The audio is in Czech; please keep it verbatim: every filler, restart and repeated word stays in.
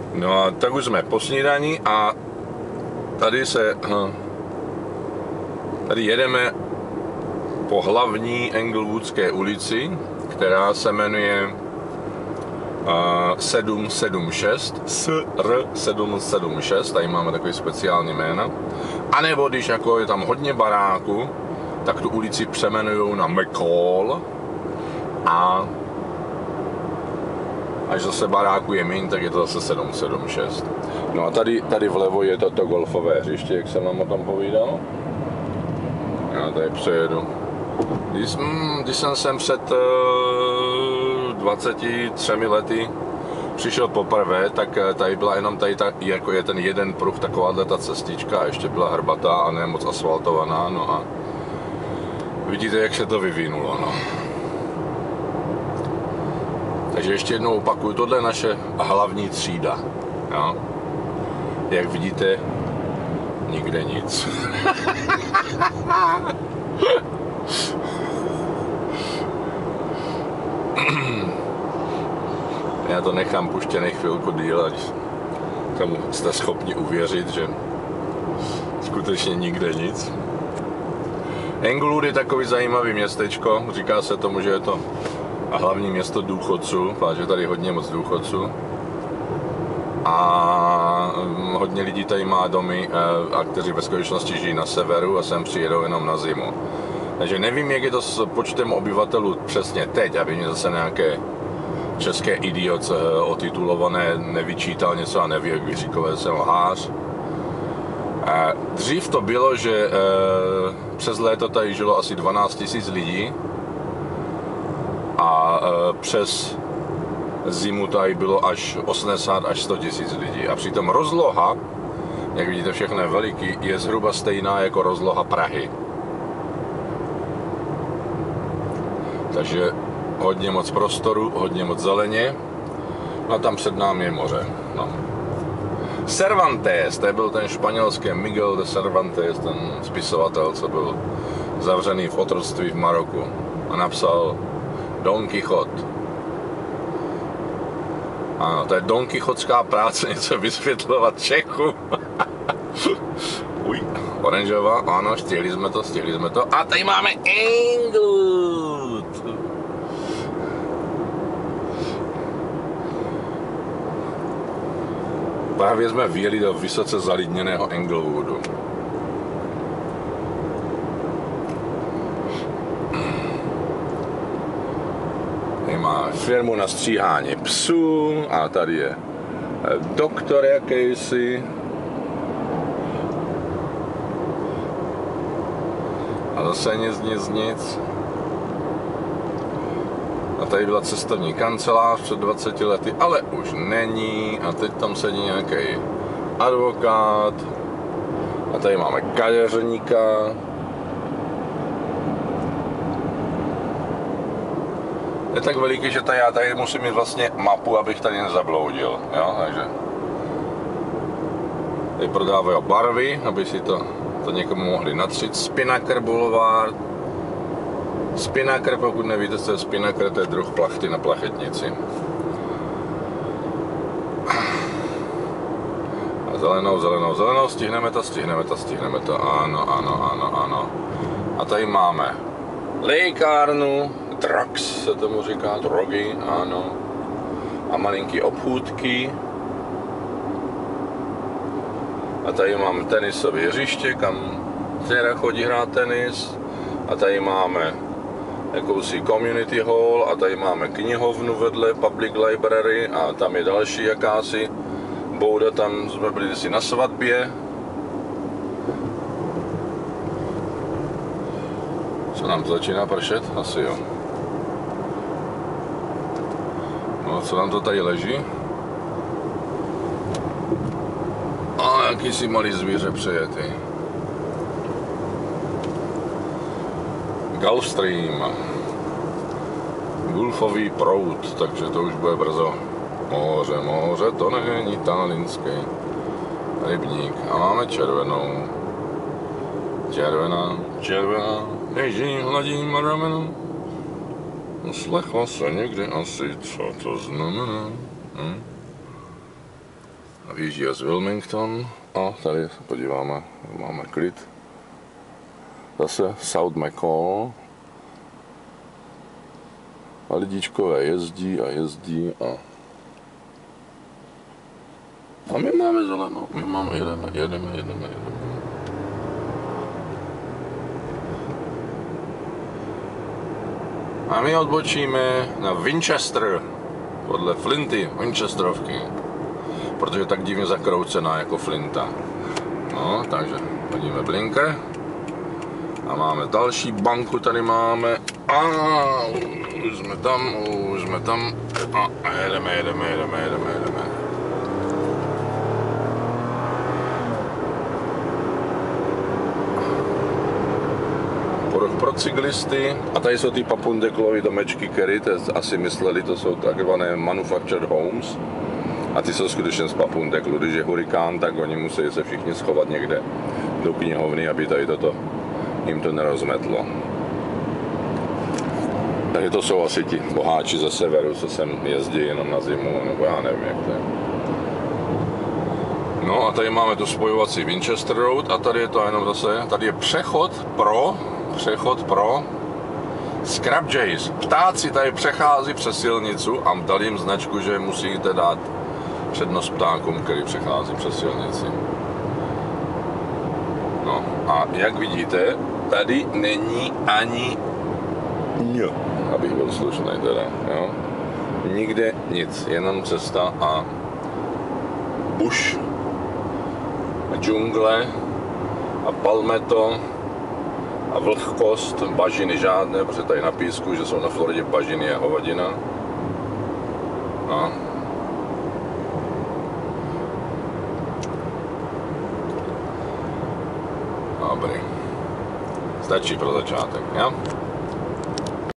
No a tak už jsme po snídani a tady se, tady jedeme po hlavní Englewoodské ulici, která se jmenuje sedm sedm šest, S R sedm sedm šest, tady máme takový speciální jméno. A nebo když jako je tam hodně baráku, tak tu ulici přeměnujou na McCall a až zase baráku je míň, tak je to zase sedm sedm šest. No a tady, tady vlevo je toto golfové hřiště, jak jsem vám o tom povídal. Já tady přejedu. Když, mm, když jsem sem před uh, dvaceti třemi lety přišel poprvé, tak tady byla jenom tady ta, jako je ten jeden pruh, takováhle ta cestička, a ještě byla hrbatá a ne moc asfaltovaná, no a vidíte, jak se to vyvinulo, no. Takže ještě jednou opakuju, tohle je naše hlavní třída, jo. Jak vidíte, nikde nic. Já to nechám puštěný chvilku díl, ať tomu jste schopni uvěřit, že skutečně nikde nic. Englewood je takový zajímavý městečko, říká se tomu, že je to hlavní město důchodců, protože tady hodně moc důchodců. A hodně lidí tady má domy, a kteří ve skutečnosti žijí na severu a sem přijedou jenom na zimu. Takže nevím, jak je to s počtem obyvatelů přesně teď, aby mě zase nějaké české idiot otitulované nevyčítal něco a neví, jak vyříkové jsem lhář. Dřív to bylo, že přes léto tady žilo asi dvanáct tisíc lidí a přes zimu tady bylo až osmdesát až sto tisíc lidí. A přitom rozloha, jak vidíte, všechno je veliký, je zhruba stejná jako rozloha Prahy. Takže hodně moc prostoru, hodně moc zeleně. A tam před námi je moře. No. Cervantes, to byl ten španělský Miguel de Cervantes, ten spisovatel, co byl zavřený v otroctví v Maroku a napsal Don Quixote. Ano, to je Don Quixotská práce, něco vysvětlovat Čechu. Uj, oranžová, ano, stihli jsme to, stihli jsme to. A tady máme Englewood. Právě jsme vjeli do vysoce zalidněného Englewoodu. Tady má firmu na stříhání psů a tady je doktor jakýsi. A zase nic, nic, nic. A tady byla cestovní kancelář před dvaceti lety, ale už není. A teď tam sedí nějaký advokát. A tady máme kadeřníka. Je tak veliký, že tady, já tady musím mít vlastně mapu, abych tady nezabloudil. Jo? Takže tady prodávají barvy, aby si to, to někomu mohli natřít. Spinnaker Boulevard. Spinnaker, pokud nevíte, co je spinnaker, to je druh plachty na plachetnici. A zelenou, zelenou, zelenou, stihneme to, stihneme to, stihneme to, ano, ano, ano, ano. A tady máme lékárnu, drugs se tomu říká, drogy, ano. A malinký obchůdky. A tady mám tenisové hřiště, kam dcera chodí hrát tenis. A tady máme jakousi community hall a tady máme knihovnu vedle, public library a tam je další jakási bouda, tam jsme byli si na svatbě. Co nám to začíná pršet? Asi jo. No, co nám to tady leží? A jakýsi malý zvíře přejetý. Gulfstream. Gulfový proud, takže to už bude brzo. Moře, moře, to není tallinský rybník. A máme červenou. Červená, červená, ježí, hladím rameno. Uslechla se někdy asi, co to znamená. Hm? A vyjíždí z Wilmington. A tady se podíváme, máme klid. Zase South McCall. A lidičkové jezdí a jezdí a... A my máme zelenou, my máme, jedeme, jedeme, jedeme, jedeme. A my odbočíme na Winchester, podle Flinty, Winchesterovky, protože je tak divně zakroucená jako Flinta. No, takže hodíme blinker a máme další banku, tady máme a už jsme tam, už jsme tam a jedeme, jedeme, jedeme, jedeme, jedeme. Pro cyklisty, a tady jsou ty papundeklový domečky, které asi mysleli, to jsou takzvané manufactured homes, a ty jsou skutečně z papundeklu. Když je hurikán, tak oni musí se všichni schovat někde do knihovny, aby tady toto jim to nerozmetlo. Takže to jsou asi ti boháči ze severu, co sem jezdí jenom na zimu, nebo já nevím, jak to je. No a tady máme tu spojovací Winchester Road a tady je to jenom zase, tady je přechod pro přechod pro Scrap Jays. Ptáci tady přechází přes silnicu a dali jim značku, že musíte dát přednost ptákům, který přechází přes silnici. No a jak vidíte, tady není ani ň, abych byl slušný teda, jo. Nikde nic, jenom cesta a buš a džungle a palmeto a vlhkost, bažiny žádné, protože tady na písku, že jsou na Floridě bažiny a hovadina. No. Dobrý. Stačí pro začátek, jo?